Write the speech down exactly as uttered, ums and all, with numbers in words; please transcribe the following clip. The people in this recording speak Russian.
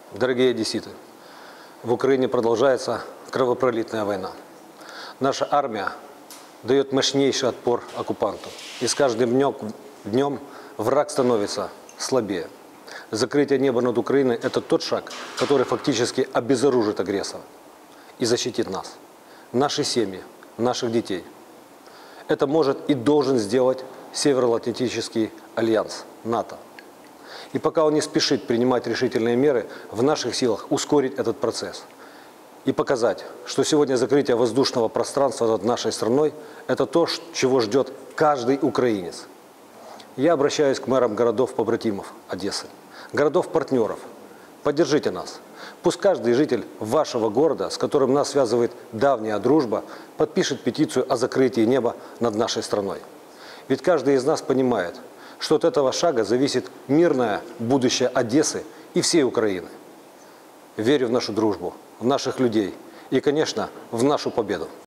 Дорогие одесситы, в Украине продолжается кровопролитная война. Наша армия дает мощнейший отпор оккупанту. И с каждым днем, днем враг становится слабее. Закрытие неба над Украиной – это тот шаг, который фактически обезоружит агрессора и защитит нас, наши семьи, наших детей. Это может и должен сделать Североатлантический альянс, НАТО. И пока он не спешит принимать решительные меры, в наших силах ускорить этот процесс и показать, что сегодня закрытие воздушного пространства над нашей страной – это то, чего ждет каждый украинец. Я обращаюсь к мэрам городов-побратимов Одессы, городов-партнеров. Поддержите нас. Пусть каждый житель вашего города, с которым нас связывает давняя дружба, подпишет петицию о закрытии неба над нашей страной. Ведь каждый из нас понимает, что от этого шага зависит мирное будущее Одессы и всей Украины. Верю в нашу дружбу, в наших людей и, конечно, в нашу победу.